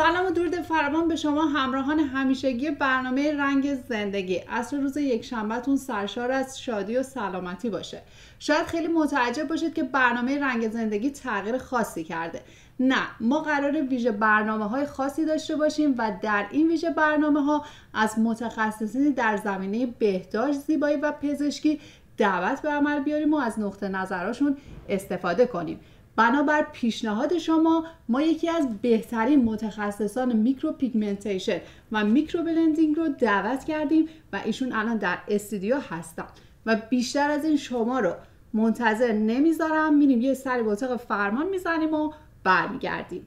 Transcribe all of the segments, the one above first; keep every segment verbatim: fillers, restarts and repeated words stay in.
سلام و درود فراوان به شما همراهان همیشگی برنامه رنگ زندگی. عصر روز یک شنبهتون سرشار از شادی و سلامتی باشه. شاید خیلی متعجب باشید که برنامه رنگ زندگی تغییر خاصی کرده. نه، ما قراره ویژه برنامه های خاصی داشته باشیم و در این ویژه برنامه ها از متخصصینی در زمینه بهداشت، زیبایی و پزشکی دعوت به عمل بیاریم و از نقطه نظرشون استفاده کنیم. بنابر پیشنهاد شما ما یکی از بهترین متخصصان میکرو پیگمنتیشن و میکرو بلندینگ رو دعوت کردیم و ایشون الان در استودیو هستن و بیشتر از این شما رو منتظر نمیذارم. میریم یه سری به اتاق فرمان میزنیم و برمیگردیم.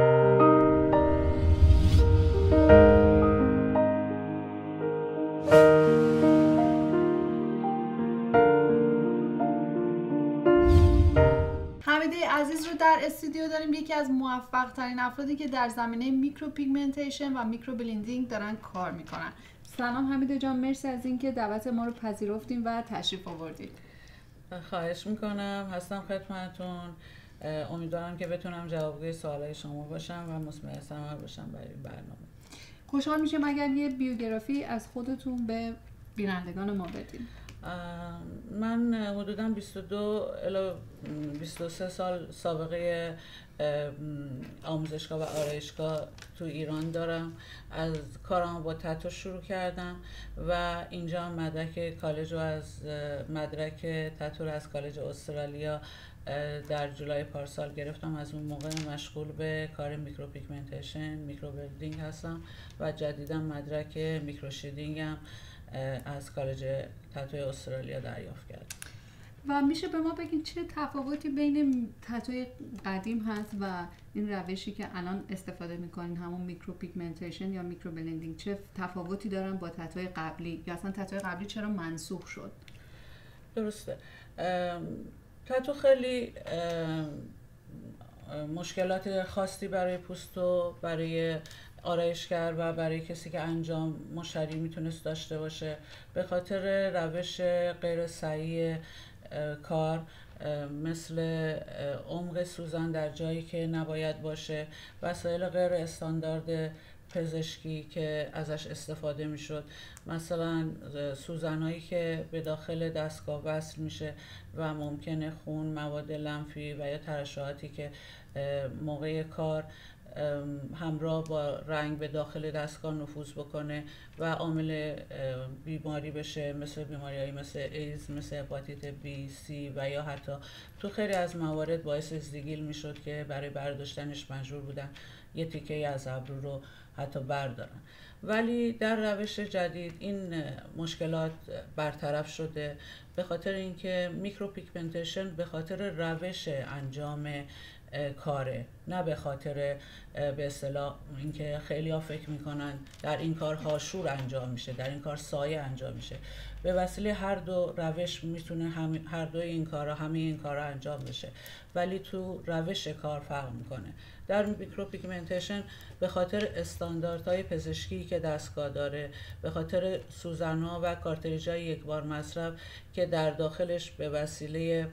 حمیده عزیز رو در استودیو داریم، یکی از موفق ترین افرادی که در زمینه میکرو پیگمنتیشن و میکرو بلندینگ دارن کار میکنن. سلام حمیده جان، مرسی از اینکه دعوت ما رو پذیرفتیم و تشریف آوردید. خواهش میکنم، هستم خدمتتون. امیدوارم که بتونم جوابگوی سوالای شما باشم و مثمر ثمر باشم برای این برنامه. خوشحال میشم اگر یه بیوگرافی از خودتون به بینندگان ما بدین. من حدوداً بیست و دو الی بیست و سه سال سابقه آموزشگاه و آرایشگاه تو ایران دارم. از کارم با تتو شروع کردم و اینجا مدرک کالج رو از مدرک تتو رو از کالج استرالیا در جولای پارسال گرفتم. از اون موقع مشغول به کار میکرو پیگمنتیشن، میکرو بلندینگ هستم و جدیداً مدرک میکرو شیدینگ هم از کالج تتوی استرالیا دریافت کردم. و میشه به ما بگین چه تفاوتی بین تتوی قدیم هست و این روشی که الان استفاده میکنین، همون میکرو پیگمنتیشن یا میکرو بلندینگ، چه تفاوتی دارن با تتوی قبلی یا اصلا تتوی قبلی چرا منسوخ شد؟ درسته، تتو خیلی مشکلات خاصی برای پوست و برای آرایشگر و برای کسی که انجام مشتری میتونست داشته باشه. به خاطر روش غیر صحیح کار، مثل عمق سوزن در جایی که نباید باشه، وسایل غیر استاندارد پزشکی که ازش استفاده میشد، مثلا سوزنهایی که به داخل دستگاه وصل میشه و ممکنه خون، مواد لمفی و یا ترشحاتی که موقع کار همراه با رنگ به داخل دستگاه نفوذ بکنه و عامل بیماری بشه، مثل بیماری‌هایی مثل ایدز، مثل هپاتیت بی، سی و یا حتی تو خیلی از موارد باعث زیگیل میشد که برای برداشتنش مجبور بودن یه تیکه از ابرو رو حتی بردارن. ولی در روش جدید این مشکلات برطرف شده به خاطر اینکه میکرو پیگمنتیشن به خاطر روش انجام کاره، نه به خاطر به اصطلاح اینکه خیلی‌ها فکر میکنن در این کار هاشور انجام میشه، در این کار سایه انجام میشه. به وسیله هر دو روش میتونه هم هر دو این کارا همه این کارا انجام بشه، ولی تو روش کار فرق میکنه. در میکرو پیگمنتیشن به خاطر استانداردهای پزشکی که دستگاه داره، به خاطر سوزن‌ها و کارتریج‌های یک بار مصرف که در داخلش به وسیله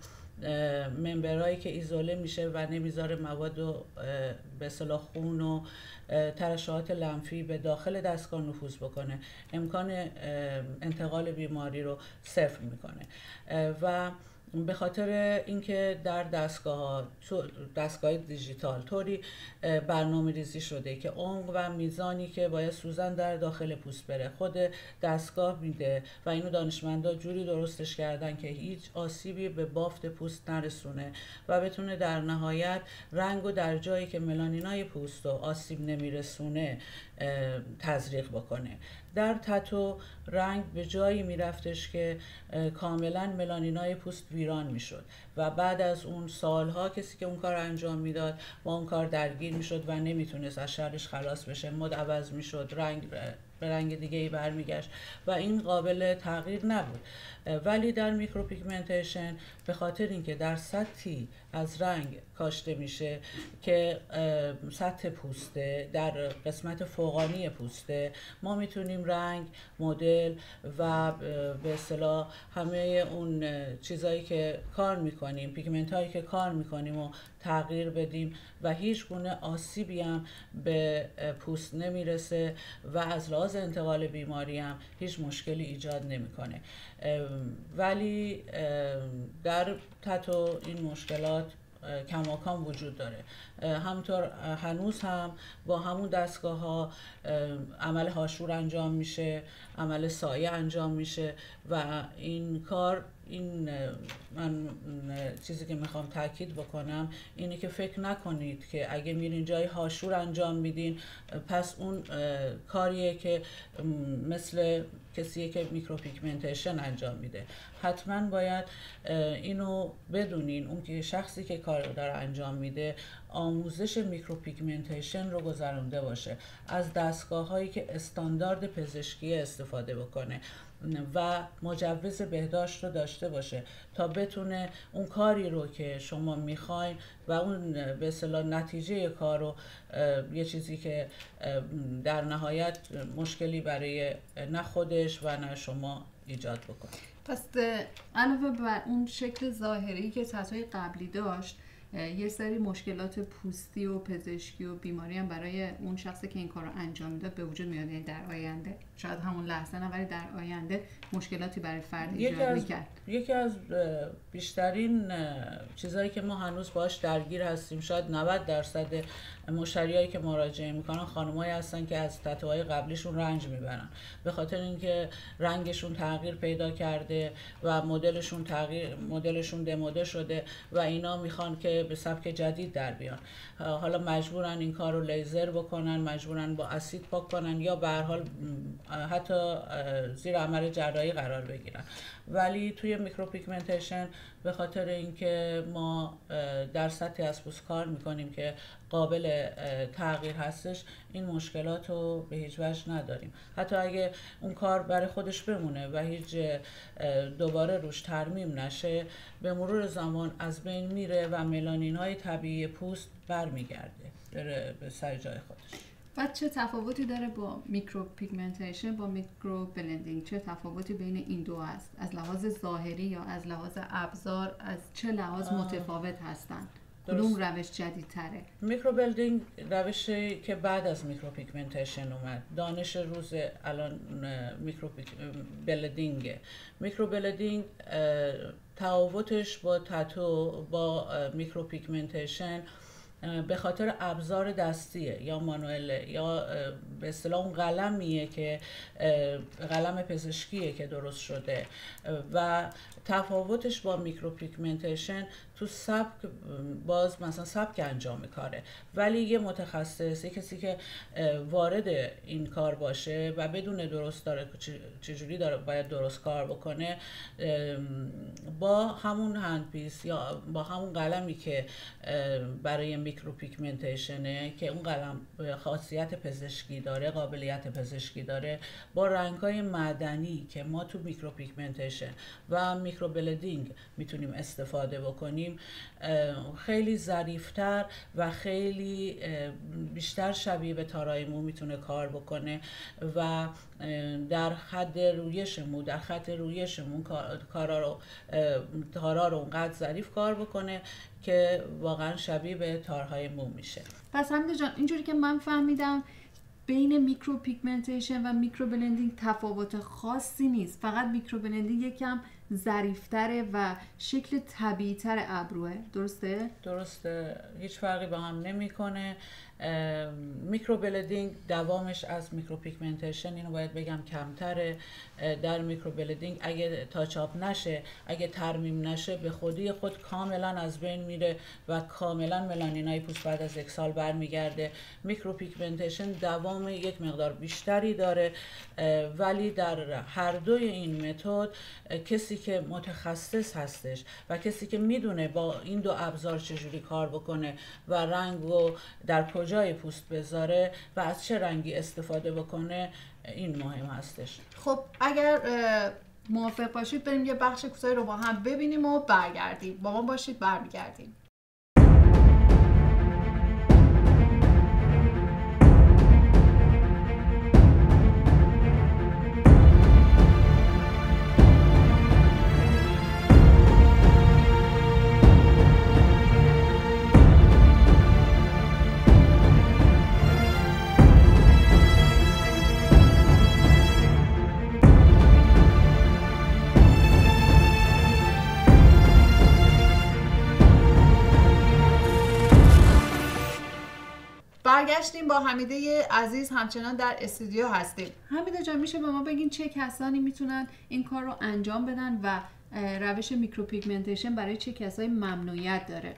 ممبرایی که ایزوله میشه و نمیذاره مواد و به اصطلاح خون و ترشحات لمفی به داخل دستگاه نفوذ بکنه، امکان انتقال بیماری رو صفر میکنه. و به خاطر اینکه در دستگاه دستگاه دیجیتال طوری برنامه ریزی شده که عمق و میزانی که باید سوزن در داخل پوست بره خود دستگاه میده و اینو دانشمندا جوری درستش کردن که هیچ آسیبی به بافت پوست نرسونه و بتونه در نهایت رنگو در جایی که ملانینای پوست رو آسیب نمیرسونه تزریق بکنه. در تتو رنگ به جایی میرفتش که کاملا ملانینای پوست ویران میشد و بعد از اون سالها کسی که اون کار انجام میداد با اون کار درگیر میشد و نمیتونست از شرش خلاص بشه، مد عوض میشد، رنگ به رنگ دیگه ای برمیگشت و این قابل تغییر نبود. ولی در میکروپیگمنتیشن به خاطر اینکه در سطحی از رنگ کاشته میشه که سطح پوسته، در قسمت فوقانی پوسته، ما میتونیم رنگ، مدل و به اصطلاح همه اون چیزایی که کار میکنیم، پیگمنت هایی که کار میکنیم و تغییر بدیم و هیچ گونه آسیبی هم به پوست نمیرسه و از لحاظ انتقال بیماری هم هیچ مشکلی ایجاد نمیکنه. ولی در تتو این مشکلات کماکان وجود داره. همونطور هنوز هم با همون دستگاه ها عمل هاشور انجام میشه، عمل سایه انجام میشه و این کار، این من چیزی که میخوام تاکید بکنم اینه که فکر نکنید که اگه میرین جای هاشور انجام میدین پس اون کاریه که مثل کسیه که میکروپیگمنتیشن انجام میده. حتما باید اینو بدونین، اون که شخصی که کار داره انجام میده آموزش میکروپیگمنتیشن رو گذرونده باشه، از دستگاه هایی که استاندارد پزشکی استفاده بکنه و مجوز بهداشت رو داشته باشه تا بتونه اون کاری رو که شما میخواین و اون به اصطلاح نتیجه کار رو، یه چیزی که در نهایت مشکلی برای نه خودش و نه شما ایجاد بکنه. پس علاوه بر اون شکل ظاهری که تتوی قبلی داشت، یه سری مشکلات پوستی و پزشکی و بیماری هم برای اون شخصی که این کار رو انجام میده به وجود میاد. یعنی در آینده، شاید همون لحظه نه ولی در آینده مشکلاتی برای فرد ایجاد میکرد. یکی از بیشترین چیزهایی که ما هنوز باش درگیر هستیم، شاید نود درصد مشتریایی که مراجعه میکنن خانمایی هستن که از تتوهای قبلیشون رنج میبرن به خاطر اینکه رنگشون تغییر پیدا کرده و مدلشون تغییر مدلشون دموده شده و اینا میخوان که به سبک جدید در بیان. حالا مجبورن این کار رو لیزر بکنن، مجبورن با اسید پاک کنن یا به هر حال حتی زیر عمل جراحی قرار بگیرن. ولی توی میکروپیگمنتیشن به خاطر اینکه ما در سطحی از پوست کار میکنیم که قابل تغییر هستش، این مشکلات رو به هیچ وجه نداریم. حتی اگه اون کار برای خودش بمونه و هیچ دوباره روش ترمیم نشه، به مرور زمان از بین میره و ملانین های طبیعی پوست برمیگرده بره به سر جای خودش. و چه تفاوتی داره با میکروپیگمنتیشن با میکرو بلندینگ؟ چه تفاوتی بین این دو هست؟ از لحاظ ظاهری یا از لحاظ ابزار از چه لحاظ متفاوت هستند؟ کدوم روش جدیدتره؟ میکرو بلندینگ روشی که بعد از میکروپیگمنتیشن اومد. دانش روز الان میکرو بلندینگ. میکرو بلندینگ تفاوتش با تتو با میکروپیگمنتیشن به خاطر ابزار دستیه یا مانوئل یا به اصطلاح اون قلمیه که قلم پزشکیه که درست شده و تفاوتش با میکروپیگمنتیشن تو سبک، باز مثلا سبک انجام کاره، ولی یه متخصص، یه کسی که وارد این کار باشه و بدون درست داره چجوری داره باید درست کار بکنه، با همون هندپیس یا با همون قلمی که برای میکروپیگمنتیشنه که اون قلم خاصیت پزشکی داره، قابلیت پزشکی داره، با رنگ‌های معدنی که ما تو میکروپیگمنتیشن و میکروبلندینگ میتونیم استفاده بکنیم، خیلی ظریف‌تر و خیلی بیشتر شبیه به تارای مو میتونه کار بکنه و در حد رویش مو، در خط رویش مو کارا رو تارا رو اونقدر ظریف کار بکنه که واقعا شبیه به تارهای مو میشه. پس حمیده جان اینجوری که من فهمیدم بین میکروپیگمنتیشن و میکروبلندینگ تفاوت خاصی نیست، فقط میکروبلندینگ یکم ظریف‌تره و شکل طبیعی‌تر ابروه. درسته؟ درسته، هیچ فرقی با هم نمی‌کنه. میکروبلندینگ دوامش از میکروپیگمنتیشن اینو باید بگم کمتره. در میکروبلندینگ اگه تاچاپ نشه، اگه ترمیم نشه، به خودی خود کاملا از بین میره و کاملا ملانینای پوست بعد از یک سال برمیگرده. میکروپیگمنتیشن دوام یک مقدار بیشتری داره، ولی در هر دوی این متد کسی کسی که متخصص هستش و کسی که میدونه با این دو ابزار چجوری کار بکنه و رنگ رو در کجای پوست بذاره و از چه رنگی استفاده بکنه، این مهم هستش. خب اگر موافق باشید بریم یه بخش کوتاهی رو با هم ببینیم و برگردیم. با ما باشید، برمیگردیم. برگشتیم، با حمیده عزیز همچنان در استودیو هستیم. حمیده جان، میشه به ما بگین چه کسانی میتونن این کار رو انجام بدن و روش میکروپیگمنتیشن برای چه کسایی ممنوعیت داره؟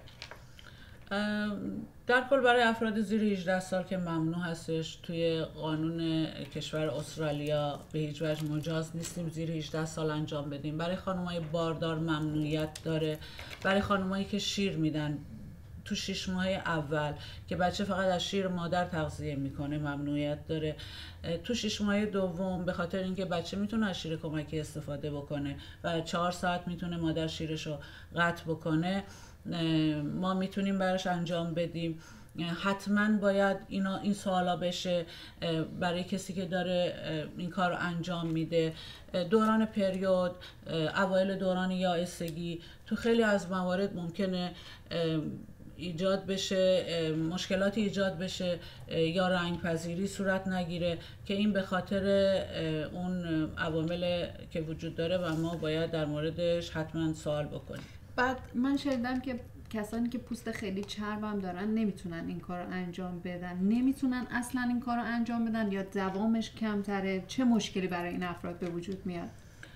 در کل برای افراد زیر هجده سال که ممنوع هستش. توی قانون کشور استرالیا به هیچ وجه مجاز نیستیم زیر هجده سال انجام بدیم. برای خانمای باردار ممنوعیت داره. برای خانمایی که شیر میدن تو شش ماه اول که بچه فقط از شیر مادر تغذیه میکنه ممنوعیت داره. تو شش ماه دوم به خاطر اینکه بچه میتونه از شیر کمکی استفاده بکنه و چهار ساعت میتونه مادر شیرش رو قطع بکنه، ما میتونیم براش انجام بدیم. حتما باید اینا این سوالا بشه برای کسی که داره این کار رو انجام میده. دوران پریود، اوایل دوران یائسگی، تو خیلی از موارد ممکنه ایجاد بشه، مشکلاتی ایجاد بشه یا رنگ پذیری صورت نگیره که این به خاطر اون عوامل که وجود داره و ما باید در موردش حتما سوال بکنیم. بعد من شنیدم که کسانی که پوست خیلی چرب هم دارن نمیتونن این کار رو انجام بدن. نمیتونن اصلا این کار رو انجام بدن یا دوامش کمتره؟ چه مشکلی برای این افراد به وجود میاد؟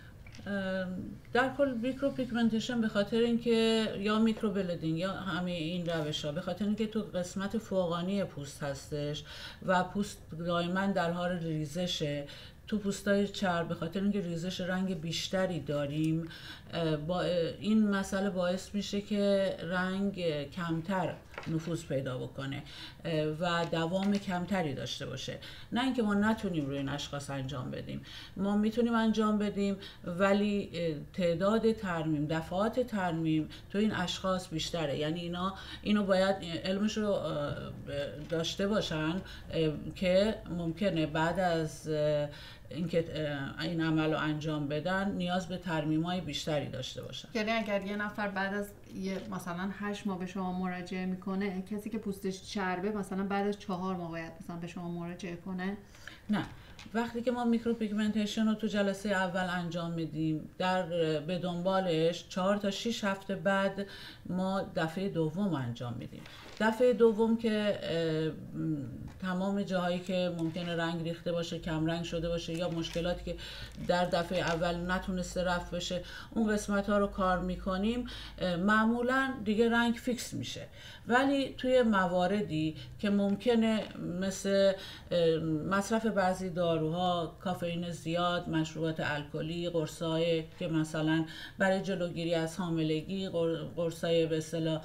در کل میکروپیگمنتیشن به خاطر اینکه یا میکروبلیدینگ یا همه این روش ها به خاطر اینکه تو قسمت فوقانی پوست هستش و پوست دائما در حال ریزشه. تو پوستای چرب به خاطر اینکه ریزش رنگ بیشتری داریم، با این مسئله باعث میشه که رنگ کمتر نفوذ پیدا بکنه و دوام کمتری داشته باشه. نه اینکه ما نتونیم روی این اشخاص انجام بدیم، ما میتونیم انجام بدیم، ولی تعداد ترمیم، دفعات ترمیم تو این اشخاص بیشتره. یعنی اینا اینو باید علمش رو داشته باشن که ممکنه بعد از اینکه این عمل رو انجام بدن نیاز به ترمیم‌های بیشتری داشته باشن. یعنی اگر یه نفر بعد از یه مثلا هشت ماه به شما مراجعه میکنه، کسی که پوستش چربه مثلا بعد از چهار ماه باید مثلا به شما مراجعه کنه؟ نه، وقتی که ما میکروپیگمنتیشن رو تو جلسه اول انجام میدیم، در به دنبالش چهار تا شش هفته بعد ما دفعه دوم انجام میدیم. دفعه دوم که تمام جاهایی که ممکنه رنگ ریخته باشه، کم رنگ شده باشه یا مشکلاتی که در دفعه اول نتونسته رفع بشه، اون قسمت ها رو کار میکنیم، معمولا دیگه رنگ فیکس میشه. ولی توی مواردی که ممکنه مثل مصرف بعضی داروها، کافئین زیاد، مشروبات الکلی، قرصای که مثلا برای جلوگیری از حاملگی، قرصای به اصطلاح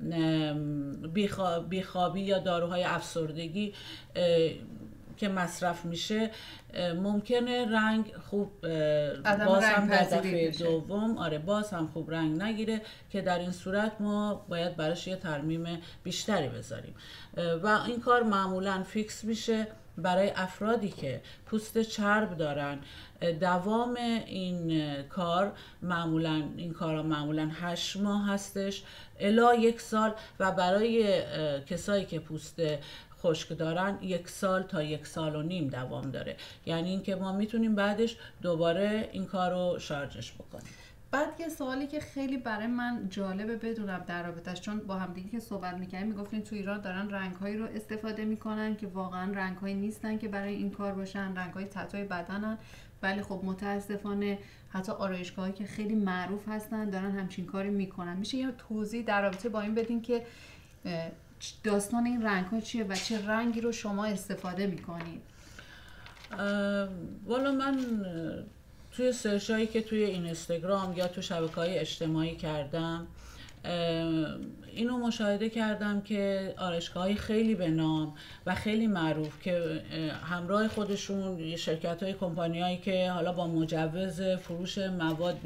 بیخوابی یا داروهای افسردگی که مصرف میشه، ممکنه رنگ خوب باز هم در دفعه دوم آره باز هم خوب رنگ نگیره که در این صورت ما باید براش یه ترمیم بیشتری بذاریم و این کار معمولا فیکس میشه. برای افرادی که پوست چرب دارن دوام این کار معمولا این کارا معمولا هشت ماه هستش الی یک سال و برای کسایی که پوست خشک دارن یک سال تا یک سال و نیم دوام داره. یعنی اینکه ما میتونیم بعدش دوباره این کار رو شارژش بکنیم. بعد یه سوالی که خیلی برای من جالبه بدونم در رابطه‌اش، چون با هم دیگه که صحبت می‌کردیم میگفتین تو ایران دارن رنگ‌هایی رو استفاده می‌کنن که واقعا رنگ‌هایی نیستن که برای این کار باشن، رنگ‌های تتوی بدنن، ولی خب متاسفانه حتی آرایشگاهایی که خیلی معروف هستن دارن همچین کاری می‌کنن. میشه یه توضیح در رابطه با این بدین که داستان این رنگ‌ها چیه و چه رنگی رو شما استفاده می‌کنید؟ والا من توی سرچایی که توی اینستاگرام یا تو شبکه‌های اجتماعی کردم اینو مشاهده کردم که آرایشگاه‌های خیلی به نام و خیلی معروف که همراه خودشون شرکت‌های کمپانیایی که حالا با مجوز فروش مواد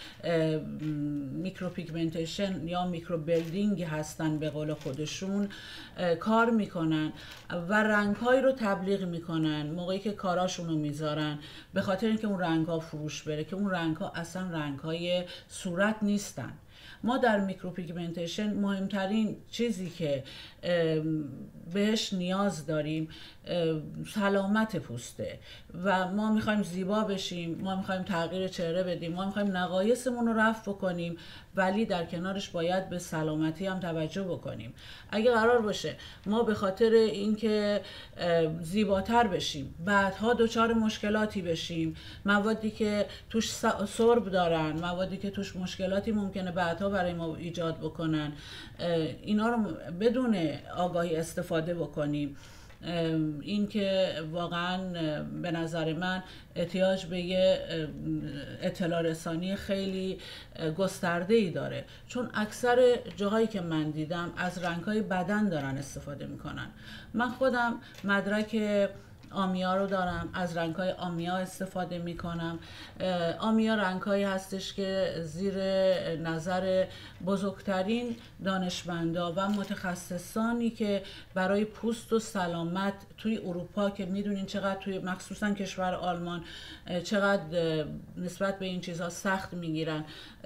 میکروپیگمنتیشن یا میکرو بلدینگ هستن به قول خودشون کار میکنن و رنگ‌هایی رو تبلیغ میکنن موقعی که کاراشون رو میذارن، به خاطر اینکه اون رنگ‌ها فروش بره، که اون رنگ‌ها اصلا رنگ‌های صورت نیستن. ما در میکروپیگمنتیشن مهمترین چیزی که بهش نیاز داریم سلامت پوسته و ما میخوایم زیبا بشیم، ما میخوایم تغییر چهره بدیم، ما میخوایم نقایصمون رو رفع بکنیم، ولی در کنارش باید به سلامتی هم توجه بکنیم. اگه قرار باشه ما به خاطر اینکه زیباتر بشیم بعدها دچار مشکلاتی بشیم، موادی که توش سرب دارن، موادی که توش مشکلاتی ممکنه بعدها برای ما ایجاد بکنن، اینا رو بدون آگاهی استفاده بکنیم، این که واقعا به نظر من احتیاج به یه اطلاع رسانی خیلی گسترده ای داره، چون اکثر جاهایی که من دیدم از رنگ‌های بدن دارن استفاده میکنن. من خودم مدرک آمیا رو دارم، از رنگ‌های آمیا استفاده میکنم. آمیا رنگ‌هایی هستش که زیر نظر بزرگترین دانشمندا و متخصصانی که برای پوست و سلامت توی اروپا که میدونین چقدر توی مخصوصا کشور آلمان چقدر نسبت به این چیزها سخت میگیرن،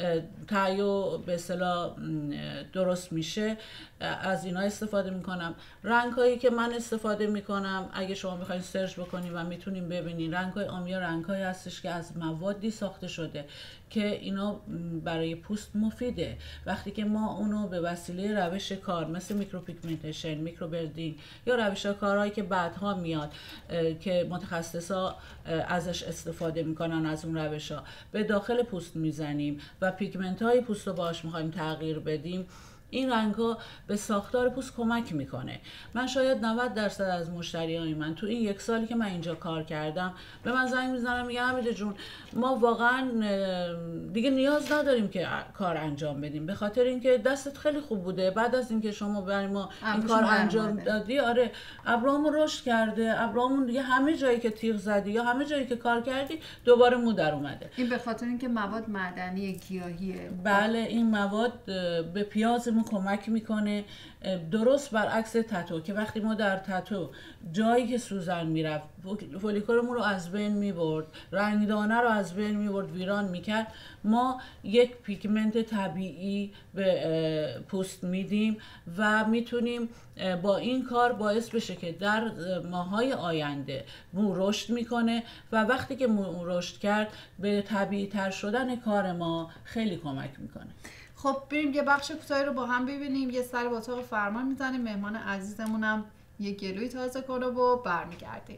تهیه به اصطلاح درست میشه، از اینا استفاده میکنم. رنگ‌هایی که من استفاده میکنم اگه شما بخواید سرچ بکنید و میتونیم ببینید، رنگ‌های آمیا رنگ‌هایی هستش که از موادی ساخته شده که اینا برای پوست مفیده. وقتی که ما اونو به وسیله روش کار مثل میکروپیگمنتیشن، میکرو بلدینگ یا روش کارهایی که بعدها میاد که متخصصا ازش استفاده میکنن از اون روش‌ها به داخل پوست میزنیم و پیگمنت‌های پوست رو باهاش میخوایم تغییر بدیم، این رنگ‌ها به ساختار پوست کمک میکنه. من شاید نود درصد از مشتریای من تو این یک سالی که من اینجا کار کردم به من زنگ میزنن میگن حمیده جون ما واقعا دیگه نیاز نداریم که کار انجام بدیم، به خاطر اینکه دستت خیلی خوب بوده، بعد از اینکه شما برای ما این کار انجام دادی، آره ابروامون رشد کرده، ابروامون دیگه همه جایی که تیغ زدی یا همه جایی که کار کردی دوباره مو در اومده. این به خاطر اینکه مواد معدنی گیاهیه. بله، این مواد به پیاز کمک میکنه، درست برعکس تتو که وقتی ما در تتو جایی که سوزن میرفت فولیکولمون رو از بین میبرد، رنگدانه رو از بین میبرد، ویران میکرد، ما یک پیگمنت طبیعی به پوست میدیم و میتونیم با این کار باعث بشه که در ماهای آینده مو رشد میکنه و وقتی که مو رشد کرد به طبیعی تر شدن کار ما خیلی کمک میکنه. خب بریم یه بخش کوتاهی رو با هم ببینیم، یه سر با اتاق فرمان میزنیم، مهمان عزیزمونم یه گلوی تازه کنه و برمیگردیم.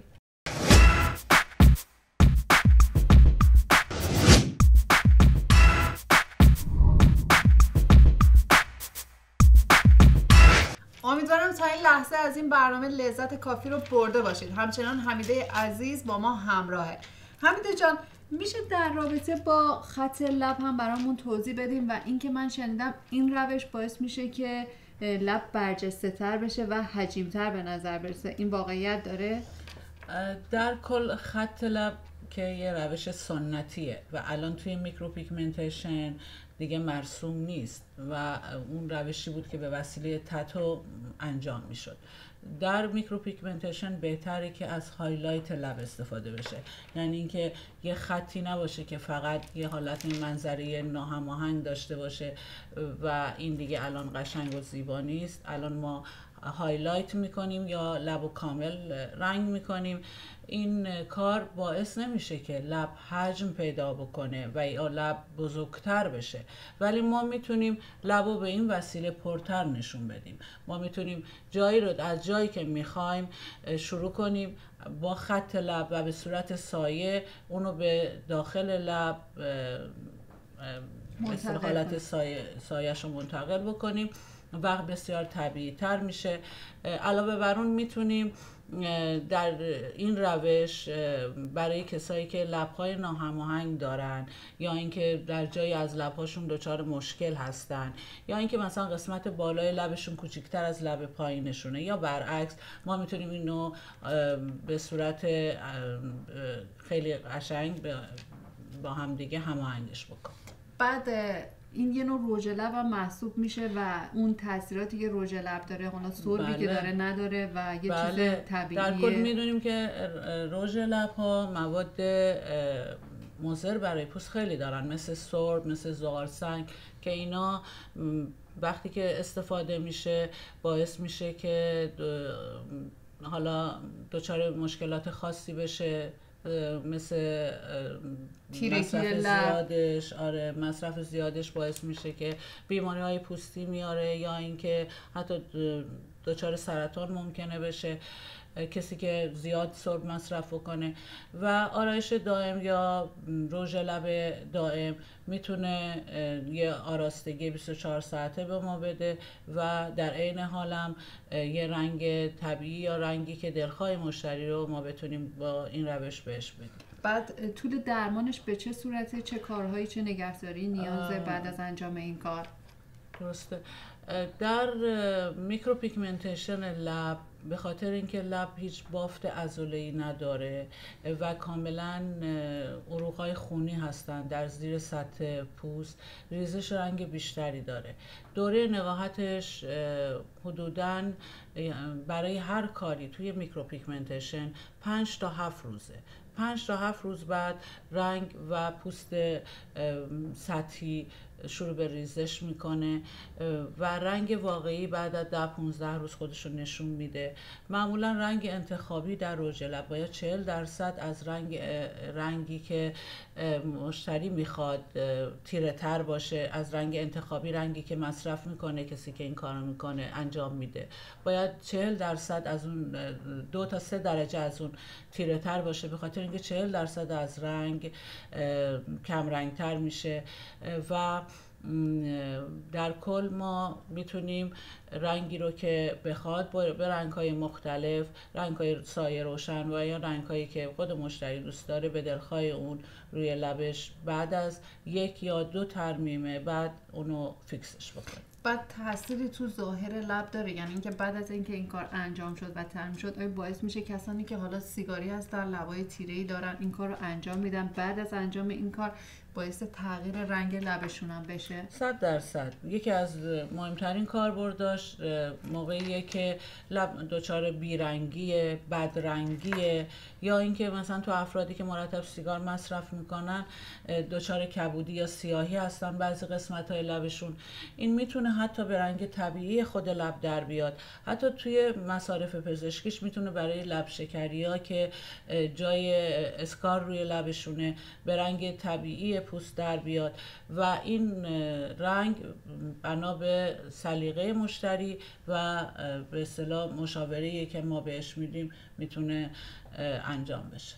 امیدوارم تا این لحظه از این برنامه لذت کافی رو برده باشید. همچنان حمیده عزیز با ما همراهه. حمیده جان، میشه در رابطه با خط لب هم برامون توضیح بدیم و اینکه من شنیدم این روش باعث میشه که لب برجسته تر بشه و حجیم تر به نظر برسه، این واقعیت داره؟ در کل خط لب که یه روش سنتیه و الان توی میکروپیگمنتیشن دیگه مرسوم نیست و اون روشی بود که به وسیله تتو انجام میشد. در میکروپیگمنتیشن بهتره که از هایلایت لب استفاده بشه، یعنی اینکه یه خطی نباشه که فقط یه حالت منظری ناهماهنگ داشته باشه و این دیگه الان قشنگ و زیبا نیست. الان ما هایلایت میکنیم یا لب و کامل رنگ میکنیم. این کار باعث نمیشه که لب حجم پیدا بکنه و یا لب بزرگتر بشه، ولی ما میتونیم لب رو به این وسیله پرتر نشون بدیم. ما میتونیم جایی رو از جایی که میخوایم شروع کنیم با خط لب و به صورت سایه اونو به داخل لب مثل حالت سایه سایه‌ش رو منتقل بکنیم و بسیار طبیعی تر میشه. علاوه بر اون میتونیم در این روش برای کسایی که لب‌های ناهماهنگ دارن یا اینکه در جایی از لب‌هاشون دچار مشکل هستن یا اینکه مثلا قسمت بالای لبشون کوچکتر از لب پایینشونه یا برعکس، ما میتونیم اینو به صورت خیلی قشنگ با هم دیگه هماهنگش بکنیم. بعد این یه نوع رژ لب هم محسوب میشه و اون تاثیراتی که رژ لب داره، حالا سربی بله. که داره نداره و یه بله. چیز طبیعیه. در کل میدونیم که رژ لب ها مواد مضر برای پوست خیلی دارن، مثل سرب، مثل زغالسنگ، که اینا وقتی که استفاده میشه باعث میشه که حالا دچار مشکلات خاصی بشه، مثل مصرف زیادش. آره مصرف زیادش باعث میشه که بیماری های پوستی میاره یا اینکه حتی دچار سرطان ممکنه بشه کسی که زیاد سرب مصرف کنه. و آرایش دائم یا رژ لب دائم میتونه یه آراستگی بیست و چهار ساعته به ما بده و در عین حالم یه رنگ طبیعی یا رنگی که دلخواه مشتری رو ما بتونیم با این روش بهش بدیم. بعد طول درمانش به چه صورته، چه کارهایی، چه نگهداری نیازه بعد از انجام این کار؟ درسته. در میکروپیگمنتیشن لب به خاطر اینکه لب هیچ بافت عضله‌ای نداره و کاملا عروق‌های خونی هستن در زیر سطح پوست، ریزش رنگ بیشتری داره. دوره نقاهتش حدوداً برای هر کاری توی میکروپیگمنتیشن پنج تا هفت روزه. پنج تا هفت روز بعد رنگ و پوست سطحی شروع به ریزش میکنه و رنگ واقعی بعد از ده پانزده روز خودش رو نشون میده. معمولا رنگ انتخابی در رژ لب باید چهل درصد از رنگ رنگی که مشتری میخواد تیره تر باشه، از رنگ انتخابی، رنگی که مصرف میکنه کسی که این کارو میکنه انجام میده، باید چهل درصد از اون دو تا سه درجه از اون تیره تر باشه، به خاطر اینکه چهل درصد از رنگ کم رنگ تر میشه. و در کل ما میتونیم رنگی رو که بخواد به رنگ‌های مختلف، رنگ‌های سایه روشن و یا رنگ‌هایی که خود مشتری دوست داره به دلخواه اون روی لبش بعد از یک یا دو ترمیم بعد اونو فیکسش بکنیم. بعد تأثیری تو ظاهر لب داره؟ یعنی اینکه بعد از اینکه این کار انجام شد و ترمیم شد آیا باعث میشه کسانی که حالا سیگاری هستن، لبای تیره‌ای دارن، این کار رو انجام میدن، بعد از انجام این کار باعث تغییر رنگ لبشون هم بشه؟ صد درصد. یکی از مهمترین کاربرداش موقعیه که لب دچار بیرنگیه، بدرنگیه، یا اینکه مثلا تو افرادی که مرتب سیگار مصرف میکنن دچار کبودی یا سیاهی هستن بعضی قسمت‌های لبشون، این میتونه حتی به رنگ طبیعی خود لب در بیاد. حتی توی مصارف پزشکیش میتونه برای لب شکری‌ها که جای اسکار روی لبشونه به رنگ طبیعی پوست در بیاد و این رنگ بنا به سلیقه مشتری و به اصطلاح مشاوره‌ای که ما بهش میدیم میتونه انجام بشه.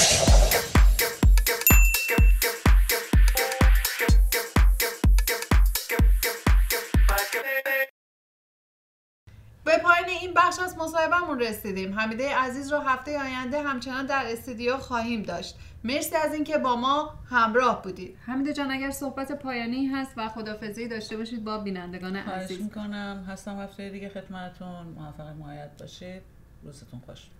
به پایان این بخش از مصاحبهمون رسیدیم. حمیده عزیز رو هفته آینده همچنان در استودیو خواهیم داشت. مرسی از اینکه با ما همراه بودید. حمیده جان اگر صحبت پایانی هست و خداحافظی داشته باشید با بینندگان عزیز. خواهش میکنم. هستم هفته دیگه خدمتتون. موفق و معید باشید. روزتون خوش.